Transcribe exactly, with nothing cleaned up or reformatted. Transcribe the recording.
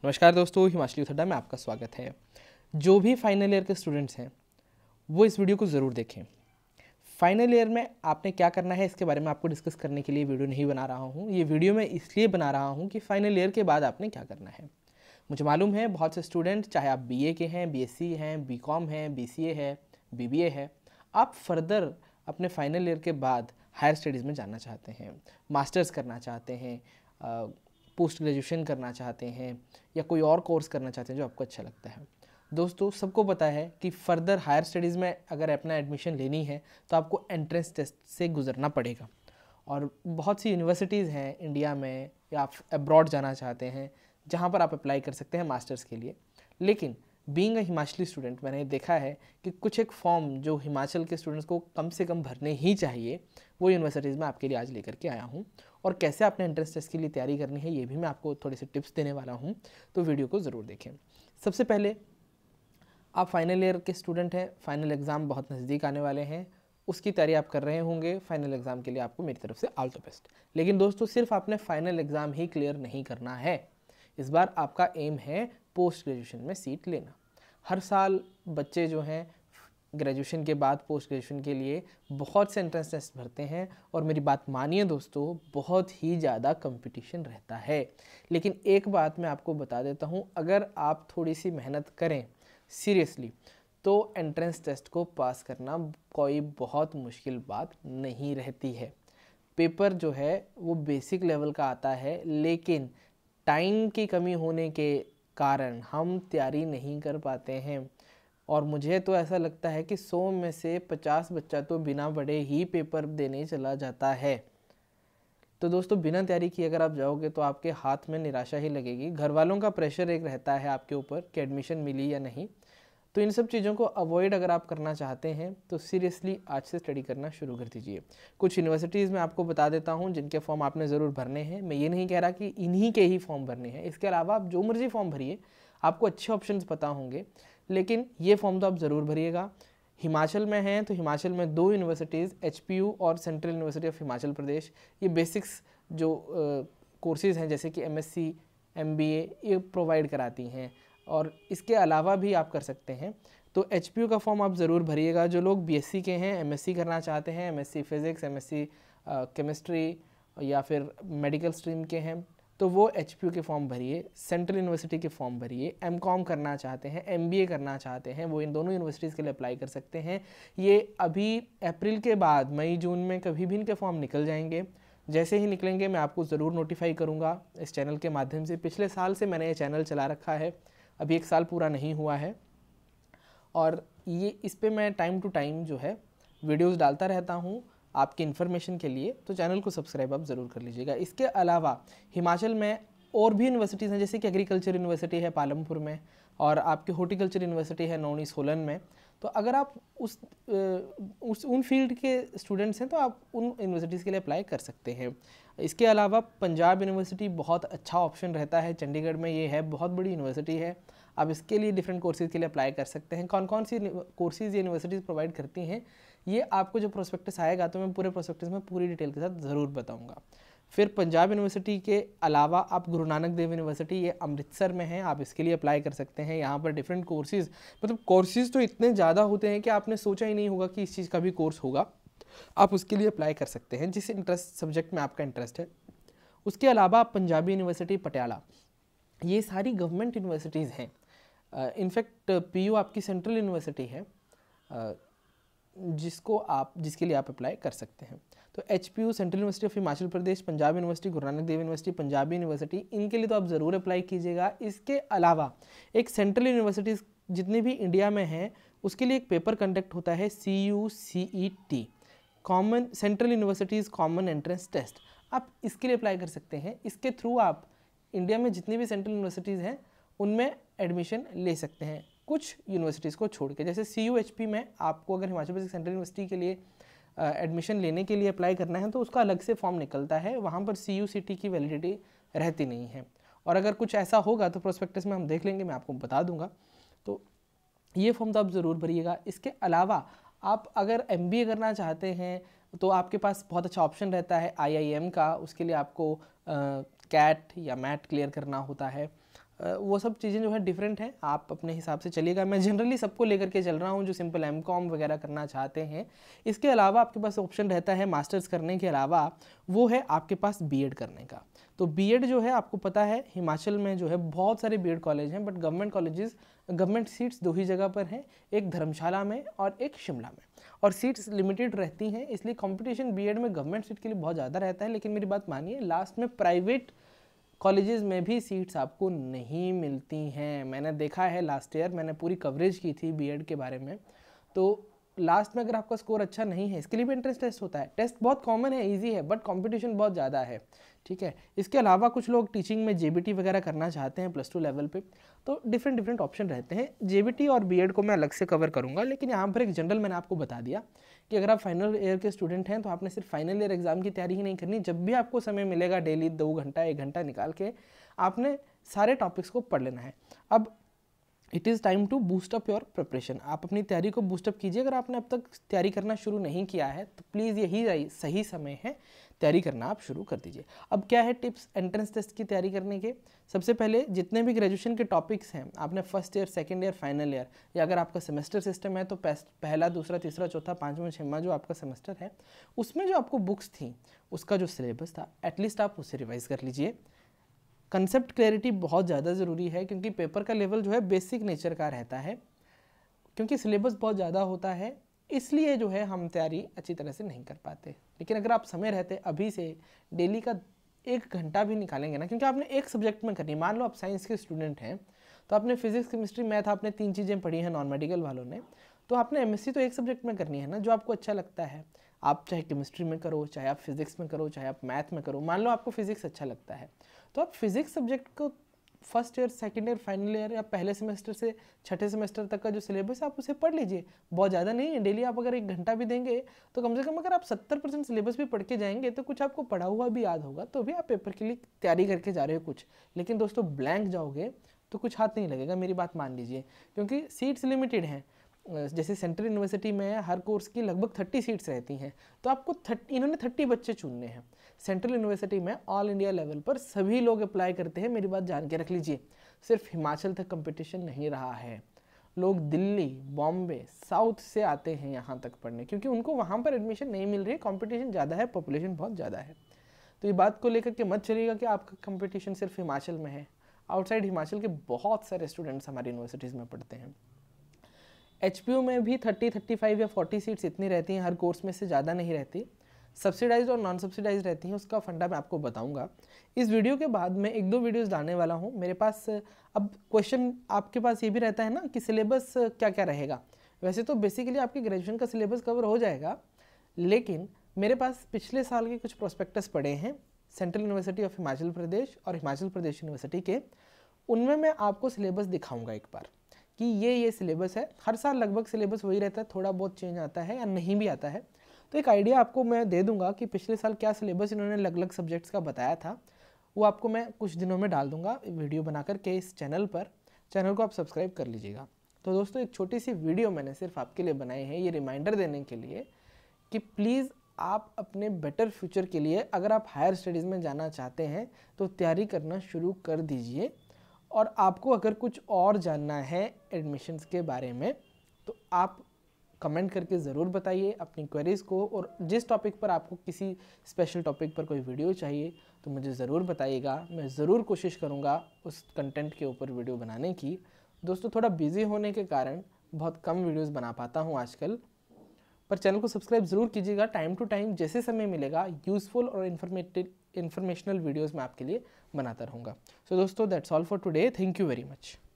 नमस्कार दोस्तों, हिमाचली थड्डा में आपका स्वागत है। जो भी फाइनल ईयर के स्टूडेंट्स हैं वो इस वीडियो को ज़रूर देखें। फाइनल ईयर में आपने क्या करना है इसके बारे में आपको डिस्कस करने के लिए वीडियो नहीं बना रहा हूँ। ये वीडियो मैं इसलिए बना रहा हूँ कि फाइनल ईयर के बाद आपने क्या करना है। मुझे मालूम है बहुत से स्टूडेंट, चाहे आप बीए के हैं, बीएससी हैं, बीकॉम हैं, बीसीए है, बीबीए है, आप फर्दर अपने फाइनल ईयर के बाद हायर स्टडीज़ में जाना चाहते हैं, मास्टर्स करना चाहते हैं, पोस्ट ग्रेजुएशन करना चाहते हैं या कोई और कोर्स करना चाहते हैं जो आपको अच्छा लगता है। दोस्तों, सबको पता है कि फर्दर हायर स्टडीज़ में अगर अपना एडमिशन लेनी है तो आपको एंट्रेंस टेस्ट से गुजरना पड़ेगा। और बहुत सी यूनिवर्सिटीज़ हैं इंडिया में या आप अब्रॉड जाना चाहते हैं जहाँ पर आप अप्लाई कर सकते हैं मास्टर्स के लिए। लेकिन बीइंग अ हिमाचली स्टूडेंट मैंने देखा है कि कुछ एक फॉर्म जो हिमाचल के स्टूडेंट्स को कम से कम भरने ही चाहिए, वो यूनिवर्सिटीज़ में आपके लिए आज लेकर के आया हूँ। और कैसे आपने एंट्रेंस टेस्ट के लिए तैयारी करनी है ये भी मैं आपको थोड़े से टिप्स देने वाला हूँ, तो वीडियो को ज़रूर देखें। सबसे पहले, आप फाइनल ईयर के स्टूडेंट हैं, फाइनल एग्ज़ाम बहुत नज़दीक आने वाले हैं, उसकी तैयारी आप कर रहे होंगे। फाइनल एग्ज़ाम के लिए आपको मेरी तरफ से ऑल द बेस्ट। लेकिन दोस्तों, सिर्फ आपने फाइनल एग्ज़ाम ही क्लियर नहीं करना है। इस बार आपका एम है पोस्ट ग्रेजुएशन में सीट लेना। हर साल बच्चे जो हैं ग्रेजुएशन के बाद पोस्ट ग्रेजुएशन के लिए बहुत से एंट्रेंस टेस्ट भरते हैं और मेरी बात मानिए दोस्तों, बहुत ही ज़्यादा कंपटीशन रहता है। लेकिन एक बात मैं आपको बता देता हूँ, अगर आप थोड़ी सी मेहनत करें सीरियसली तो एंट्रेंस टेस्ट को पास करना कोई बहुत मुश्किल बात नहीं रहती है। पेपर जो है वो बेसिक लेवल का आता है, लेकिन टाइम की कमी होने के कारण हम तैयारी नहीं कर पाते हैं। और मुझे तो ऐसा लगता है कि सौ में से पचास बच्चा तो बिना पढ़े ही पेपर देने चला जाता है। तो दोस्तों, बिना तैयारी किए अगर आप जाओगे तो आपके हाथ में निराशा ही लगेगी। घर वालों का प्रेशर एक रहता है आपके ऊपर कि एडमिशन मिली या नहीं। तो इन सब चीज़ों को अवॉइड अगर आप करना चाहते हैं तो सीरियसली आज से स्टडी करना शुरू कर दीजिए। कुछ यूनिवर्सिटीज़ में आपको बता देता हूँ जिनके फॉर्म आपने ज़रूर भरने हैं। मैं ये नहीं कह रहा कि इन्हीं के ही फॉर्म भरने हैं, इसके अलावा आप जो मर्जी फॉर्म भरिए, आपको अच्छे ऑप्शंस पता होंगे, लेकिन ये फॉर्म तो आप ज़रूर भरिएगा। हिमाचल में हैं तो हिमाचल में दो यूनिवर्सिटीज़, एचपीयू और central university of Himachal Pradesh, ये बेसिक्स जो कोर्सेज़ हैं जैसे कि एमएससी, एमबीए, ये प्रोवाइड कराती हैं। और इसके अलावा भी आप कर सकते हैं। तो एचपीयू का फॉर्म आप ज़रूर भरिएगा। जो लोग बीएससी के हैं, एमएससी करना चाहते हैं, एमएससी फिज़िक्स, एमएससी केमिस्ट्री या फिर मेडिकल स्ट्रीम के हैं, तो वो एचपीयू के फॉर्म भरिए। सेंट्रल यूनिवर्सिटी के फॉर्म भरिए। एमकॉम करना चाहते हैं, एमबीए करना चाहते हैं, वो इन दोनों यूनिवर्सिटीज़ के लिए अप्लाई कर सकते हैं। ये अभी अप्रैल के बाद मई जून में कभी भी इनके फॉर्म निकल जाएंगे। जैसे ही निकलेंगे मैं आपको ज़रूर नोटिफाई करूँगा इस चैनल के माध्यम से। पिछले साल से मैंने ये चैनल चला रखा है, अभी एक साल पूरा नहीं हुआ है, और ये इस पे मैं टाइम टू टाइम जो है वीडियोस डालता रहता हूँ आपकी इन्फॉर्मेशन के लिए। तो चैनल को सब्सक्राइब आप ज़रूर कर लीजिएगा। इसके अलावा हिमाचल में और भी यूनिवर्सिटीज़ हैं, जैसे कि एग्रीकल्चर यूनिवर्सिटी है पालमपुर में, और आपकी हॉर्टिकल्चर यूनिवर्सिटी है नौनी सोलन में। तो अगर आप उस उस उन फील्ड के स्टूडेंट्स हैं तो आप उन यूनिवर्सिटीज़ के लिए अप्लाई कर सकते हैं। इसके अलावा पंजाब यूनिवर्सिटी बहुत अच्छा ऑप्शन रहता है। चंडीगढ़ में ये है, बहुत बड़ी यूनिवर्सिटी है। आप इसके लिए डिफरेंट कोर्सेज़ के लिए अप्लाई कर सकते हैं। कौन कौन सी कोर्सेज़ ये यूनिवर्सिटीज़ प्रोवाइड करती हैं, ये आपको जो प्रोस्पेक्टस आएगा तो मैं पूरे प्रोस्पेक्टस में पूरी डिटेल के साथ ज़रूर बताऊँगा। फिर पंजाब यूनिवर्सिटी के अलावा आप गुरु नानक देव यूनिवर्सिटी, ये अमृतसर में है, आप इसके लिए अप्लाई कर सकते हैं। यहाँ पर डिफरेंट कोर्सेज़, मतलब कोर्सेज़ तो इतने ज़्यादा होते हैं कि आपने सोचा ही नहीं होगा कि इस चीज़ का भी कोर्स होगा। आप उसके लिए अप्लाई कर सकते हैं जिस इंटरेस्ट सब्जेक्ट में आपका इंटरेस्ट है। उसके अलावा आप पंजाबी यूनिवर्सिटी पटियाला, ये सारी गवर्नमेंट यूनिवर्सिटीज़ हैं। इनफैक्ट पीयू आपकी सेंट्रल यूनिवर्सिटी है, uh, जिसको आप जिसके लिए आप अप्लाई कर सकते हैं। तो HPU, central university of Himachal Pradesh, Punjab university, Guru Nanak Dev university, Punjabi university, इनके लिए तो आप ज़रूर अप्लाई कीजिएगा। इसके अलावा एक सेंट्रल यूनिवर्सिटीज़ जितनी भी इंडिया में हैं उसके लिए एक पेपर कंडक्ट होता है, C U C E T, common central universities common entrance test. आप इसके लिए अप्लाई कर सकते हैं। इसके थ्रू आप इंडिया में जितनी भी सेंट्रल यूनिवर्सिटीज़ हैं उनमें एडमिशन ले सकते हैं, कुछ यूनिवर्सिटीज़ को छोड़ के। जैसे सी यू एच पी में आपको अगर हिमाचल प्रदेश सेंट्रल यूनिवर्सिटी के लिए एडमिशन uh, लेने के लिए अप्लाई करना है तो उसका अलग से फॉर्म निकलता है, वहाँ पर सी यू सी टी की वैलिडिटी रहती नहीं है। और अगर कुछ ऐसा होगा तो प्रोस्पेक्टस में हम देख लेंगे, मैं आपको बता दूंगा। तो ये फॉर्म तो आप ज़रूर भरिएगा। इसके अलावा आप अगर एम बी ए करना चाहते हैं तो आपके पास बहुत अच्छा ऑप्शन रहता है आई आई एम का। उसके लिए आपको कैट या मैट क्लियर करना होता है। वो सब चीज़ें जो है डिफरेंट हैं, आप अपने हिसाब से चलिएगा। मैं जनरली सबको लेकर के चल रहा हूँ जो सिंपल एम कॉम वगैरह करना चाहते हैं। इसके अलावा आपके पास ऑप्शन रहता है मास्टर्स करने के अलावा, वो है आपके पास बीएड करने का। तो बीएड जो है आपको पता है हिमाचल में जो है बहुत सारे बीएड कॉलेज हैं, but government colleges government seats दो ही जगह पर हैं, एक धर्मशाला में और एक शिमला में, और सीट्स लिमिटेड रहती हैं, इसलिए कंपटीशन बीएड में गवर्नमेंट सीट के लिए बहुत ज़्यादा रहता है। लेकिन मेरी बात मानिए, लास्ट में प्राइवेट कॉलेजेस में भी सीट्स आपको नहीं मिलती हैं। मैंने देखा है, लास्ट ईयर मैंने पूरी कवरेज की थी बीएड के बारे में, तो लास्ट में अगर आपका स्कोर अच्छा नहीं है, इसके लिए भी एंट्रेंस टेस्ट होता है। टेस्ट बहुत कॉमन है, इजी है, बट कंपटीशन बहुत ज़्यादा है, ठीक है। इसके अलावा कुछ लोग टीचिंग में जेबीटी वगैरह करना चाहते हैं प्लस टू लेवल पे, तो डिफरेंट डिफरेंट ऑप्शन रहते हैं। जेबीटी और बीएड को मैं अलग से कवर करूँगा, लेकिन यहाँ पर एक जनरल मैंने आपको बता दिया कि अगर आप फाइनल ईयर के स्टूडेंट हैं तो आपने सिर्फ फाइनल ईयर एग्जाम की तैयारी ही नहीं करनी। जब भी आपको समय मिलेगा डेली दो घंटा एक घंटा निकाल के आपने सारे टॉपिक्स को पढ़ लेना है। अब it is time to boost up your preparation. आप अपनी तैयारी को बूस्टअप कीजिए। अगर आपने अब तक तैयारी करना शुरू नहीं किया है तो प्लीज़ यही सही समय है, तैयारी करना आप शुरू कर दीजिए। अब क्या है टिप्स एंट्रेंस टेस्ट की तैयारी करने के? सबसे पहले जितने भी ग्रेजुएशन के टॉपिक्स हैं, आपने first year, second year, final year, या अगर आपका सेमेस्टर सिस्टम है तो पहला, दूसरा, तीसरा, चौथा, पाँचवा, छठवां जो आपका सेमेस्टर है, उसमें जो आपको बुक्स थी उसका जो सिलेबस था एटलीस्ट आप उसे रिवाइज़ कर लीजिए। कंसेप्ट क्लैरिटी बहुत ज़्यादा ज़रूरी है, क्योंकि पेपर का लेवल जो है बेसिक नेचर का रहता है, क्योंकि सिलेबस बहुत ज़्यादा होता है, इसलिए जो है हम तैयारी अच्छी तरह से नहीं कर पाते। लेकिन अगर आप समय रहते अभी से डेली का एक घंटा भी निकालेंगे ना, क्योंकि आपने एक सब्जेक्ट में करनी, मान लो आप साइंस के स्टूडेंट हैं तो आपने फिजिक्स, केमिस्ट्री, मैथ, आपने तीन चीज़ें पढ़ी हैं नॉन मेडिकल वालों ने, तो आपने एमएससी तो एक सब्जेक्ट में करनी है ना, जो आपको अच्छा लगता है। आप चाहे केमिस्ट्री में करो, चाहे आप फिजिक्स में करो, चाहे आप मैथ में करो। मान लो आपको फिजिक्स अच्छा लगता है तो आप फिजिक्स सब्जेक्ट को first year, second year, final year या पहले सेमेस्टर से छठे सेमेस्टर तक का जो सिलेबस है आप उसे पढ़ लीजिए। बहुत ज़्यादा नहीं है, डेली आप अगर एक घंटा भी देंगे तो कम से कम अगर आप सत्तर परसेंट सिलेबस भी पढ़ के जाएंगे तो कुछ आपको पढ़ा हुआ भी याद होगा, तो भी आप पेपर के लिए तैयारी करके जा रहे हो कुछ। लेकिन दोस्तों ब्लैंक जाओगे तो कुछ हाथ नहीं लगेगा, मेरी बात मान लीजिए, क्योंकि सीट्स लिमिटेड हैं। जैसे सेंट्रल यूनिवर्सिटी में हर कोर्स की लगभग तीस सीट्स रहती हैं, तो आपको थर्टी इन्होंने तीस बच्चे चुनने हैं। सेंट्रल यूनिवर्सिटी में ऑल इंडिया लेवल पर सभी लोग अप्लाई करते हैं, मेरी बात जान के रख लीजिए। सिर्फ हिमाचल तक कंपटीशन नहीं रहा है, लोग दिल्ली, बॉम्बे, साउथ से आते हैं यहाँ तक पढ़ने, क्योंकि उनको वहाँ पर एडमिशन नहीं मिल रही है, कॉम्पिटिशन ज़्यादा है, पॉपुलेशन बहुत ज़्यादा है। तो ये बात को लेकर के मत चलिएगा कि आपका कंपटीशन सिर्फ हिमाचल में है। आउटसाइड हिमाचल के बहुत सारे स्टूडेंट्स हमारी यूनिवर्सिटीज़ में पढ़ते हैं। एचपीयू में भी तीस, पैंतीस या चालीस सीट्स इतनी रहती हैं, हर कोर्स में से ज़्यादा नहीं रहती। सब्सिडाइज और नॉन सब्सिडाइज रहती हैं, उसका फंडा मैं आपको बताऊंगा। इस वीडियो के बाद मैं एक दो वीडियोस डालने वाला हूं। मेरे पास अब क्वेश्चन आपके पास ये भी रहता है ना कि सिलेबस क्या क्या रहेगा। वैसे तो बेसिकली आपके ग्रेजुएशन का सिलेबस कवर हो जाएगा, लेकिन मेरे पास पिछले साल के कुछ प्रोस्पेक्टस पड़े हैं central university of Himachal Pradesh और हिमाचल प्रदेश यूनिवर्सिटी के। उनमें मैं आपको सिलेबस दिखाऊँगा एक बार कि ये ये सिलेबस है। हर साल लगभग सिलेबस वही रहता है, थोड़ा बहुत चेंज आता है या नहीं भी आता है, तो एक आइडिया आपको मैं दे दूंगा कि पिछले साल क्या सिलेबस इन्होंने अलग अलग सब्जेक्ट्स का बताया था। वो आपको मैं कुछ दिनों में डाल दूंगा वीडियो बनाकर के इस चैनल पर। चैनल को आप सब्सक्राइब कर लीजिएगा। तो दोस्तों एक छोटी सी वीडियो मैंने सिर्फ आपके लिए बनाई है, ये रिमाइंडर देने के लिए कि प्लीज़ आप अपने बेटर फ्यूचर के लिए अगर आप हायर स्टडीज़ में जाना चाहते हैं तो तैयारी करना शुरू कर दीजिए। और आपको अगर कुछ और जानना है एडमिशन्स के बारे में तो आप कमेंट करके ज़रूर बताइए अपनी क्वेरीज़ को, और जिस टॉपिक पर आपको किसी स्पेशल टॉपिक पर कोई वीडियो चाहिए तो मुझे ज़रूर बताइएगा। मैं ज़रूर कोशिश करूँगा उस कंटेंट के ऊपर वीडियो बनाने की। दोस्तों थोड़ा बिजी होने के कारण बहुत कम वीडियोस बना पाता हूँ आजकल, पर चैनल को सब्सक्राइब ज़रूर कीजिएगा। टाइम टू टाइम जैसे समय मिलेगा यूज़फुल और इन्फॉर्मेटिव इन्फॉर्मेशनल वीडियोज़ मैं आपके लिए बनाता रहूँगा। सो दोस्तों that's all for today, thank you very much.